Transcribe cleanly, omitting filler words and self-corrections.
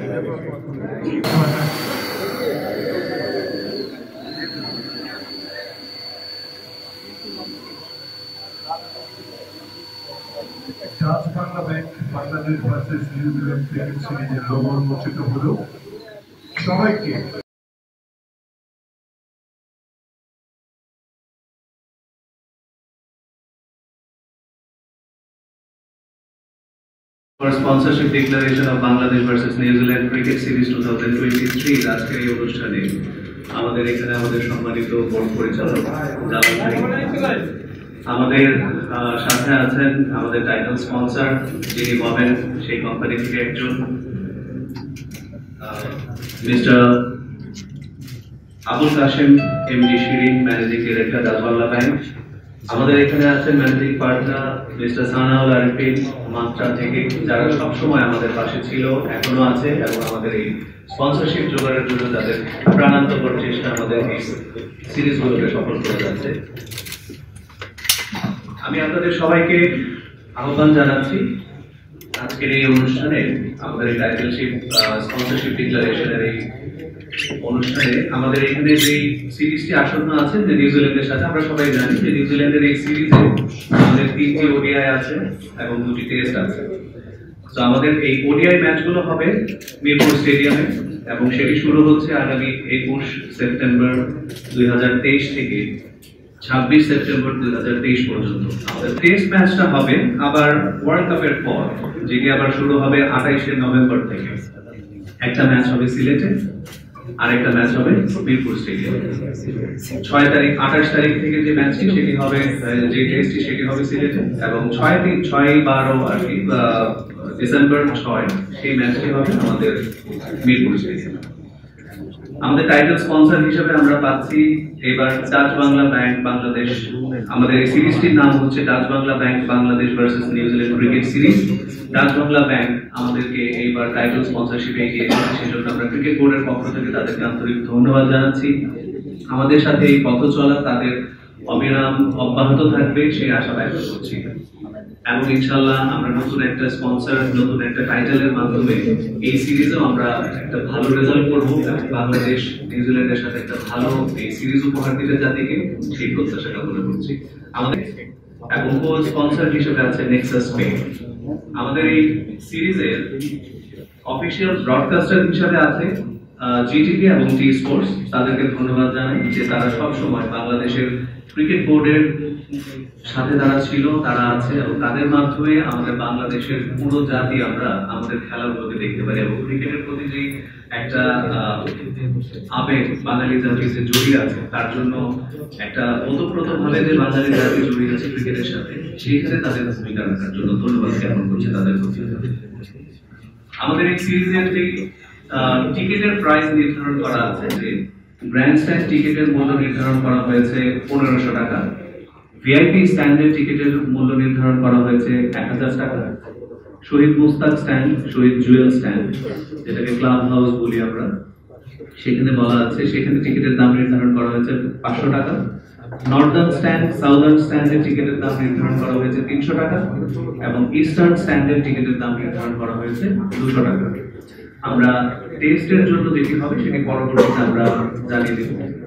Bangla bank Bangladesh versus New Zealand cricket সিরিজের logo উন্মোচিত হলো। সবাইকে For sponsorship declaration of Bangladesh versus New Zealand Cricket Series 2023 আজকের এই অনুষ্ঠানে আমাদের এখানে আমাদের সম্মানিত বোর্ড পরিচালক আমাদের সাথে আছেন আমাদের টাইটেল স্পন্সর যিনি হবেন সেই কোম্পানি থেকে একজন mister Abul Kashem MD Shirin managing director Dutch Bangla bank. আমাদের এখানে আছেন managing partner mister Sanaul Arifin Matra থেকে, যারা সবসময় আমাদের পাশে ছিল, এখনো আছে এবং আমাদের এই স্পন্সরশিপ জোগাড়ের জন্য তাদের প্রাণান্তকর চেষ্টা আমাদের এই সিরিজগুলোকে সফল করে যাচ্ছে। আমি আপনাদের সবাইকে আহ্বান জানাচ্ছি আজকের এই অনুষ্ঠানে, আমাদের এই টাইটেলশিপ স্পন্সরশিপ ডিক্লারেশনের এই অনুষ্ঠানে আমাদের এখানে যে সিরিজটি আসন্ন আছে যে নিউজিল্যান্ডের সাথে, আমরা সবাই জানি যে নিউজিল্যান্ডের এই সিরিজে আমাদের 3টি ওডিআই আছে এবং 2টি টেস্ট আছে। তো আমাদের এই ওডিআই ম্যাচগুলো হবে মিরপুর স্টেডিয়ামে এবং সেটি শুরু হচ্ছে আগামী 21 সেপ্টেম্বর 2023 থেকে 26 সেপ্টেম্বর 2023 পর্যন্ত। আমাদের টেস্ট ম্যাচটা হবে আবার ওয়ার্ল্ড কাপের পর, যেটি আবার শুরু হবে 28 নভেম্বর থেকে। একটা ম্যাচ হবে সিলেটে আর একটা ম্যাচ হবে মিরপুর স্টেডিয়ামে। 6 তারিখ 28 তারিখ থেকে যে ম্যাচটি সেটি হবে, যে টেস্টটি সেটি হবে সিলেটে, এবং 6-12 আর কি ডিসেম্বর 6 সেই ম্যাচটি হবে আমাদের মিরপুর স্টেডিয়ামে। আমাদের টাইটেল স্পন্সর হিসেবে আমরা পাচ্ছি এবার ডাচ বাংলা ব্যাংক বাংলাদেশ। আমাদের এই সিরিজটির নাম হচ্ছে Dutch Bangla bank Bangladesh versus New Zealand cricket series. Dutch Bangla bank আমাদেরকে এইবার টাইটেল স্পন্সরশিপে এগিয়ে এসেছে, সেজন্য আমরা ক্রিকেট বোর্ডের পক্ষ থেকে তাদেরকে আন্তরিক ধন্যবাদ জানাচ্ছি। আমাদের সাথে এই পথ চলা তাদের অবিরাম অব্যাহত থাকবে সেই আশা ব্যক্ত করছি, এবং ইনশাআল্লাহ আমরা নতুন একটা স্পন্সর নতুন একটা টাইটেলের মাধ্যমে এই সিরিজেও আমরা একটা ভালো রেজাল্ট করব এবং বাংলাদেশ নিউজিল্যান্ডের সাথে একটা ভালো এই সিরিজ উপহার দিতে জাতিকে সেই প্রত্যাশা কামনা করছি। আমাদের এবং কো স্পন্সর হিসেবে আছে নেক্সাস পে। আমাদের এই সিরিজের অফিশিয়াল ব্রডকাস্টার হিসেবে আছে জিটিভি এবং টি স্পোর্টস। তাদেরকে ধন্যবাদ জানাই যে তারা সব সময় বাংলাদেশের ক্রিকেট বোর্ডের সাথে তারা ছিল, তারা আছে, এবং তাদের মাধ্যমে আমাদের বাংলাদেশের পুরো জাতি আমরা আমাদের খেলাগুলোকে দেখতে পারি এবং ক্রিকেটের প্রতি যে একটা আবেগ বাঙালি জাতির যে জড়িয়ে আছে, তার জন্য একটা ওতপ্রোতভাবে যে বাঙালি জাতি জড়িয়ে আছে ক্রিকেটের সাথে, সেইখানে তাদের ভূমিকা রাখার জন্য ধন্যবাদ জ্ঞাপন করছি তাদের প্রতি। আমাদের এই সিরিজের যে টিকিটের প্রাইস নির্ধারণ করা আছে, যে গ্র্যান্ড স্ট্যান্ড টিকিটের মূল্য নির্ধারণ করা হয়েছে 1500 টাকা, ভিআইপি স্ট্যান্ডের টিকিটের মূল্য নির্ধারণ করা হয়েছে 1000 টাকা, শহীদ মুস্তাক স্ট্যান্ড, শহীদ জুয়েল স্ট্যান্ড যেটাকে ক্লাব হাউস বলি আমরা, সেখানে বলা আছে সেখানে টিকিটের দাম নির্ধারণ করা হয়েছে 500 টাকা, নর্দার্ন স্ট্যান্ড সাউদার্ন স্ট্যান্ডের টিকিটের দাম নির্ধারণ করা হয়েছে 300 টাকা, এবং ইস্টার্ন স্ট্যান্ডের টিকিটের দাম নির্ধারণ করা হয়েছে 200 টাকা। আমরা টেস্টের জন্য যেটি হবে সেটি পরবর্তীতে আমরা জানিয়ে দেব।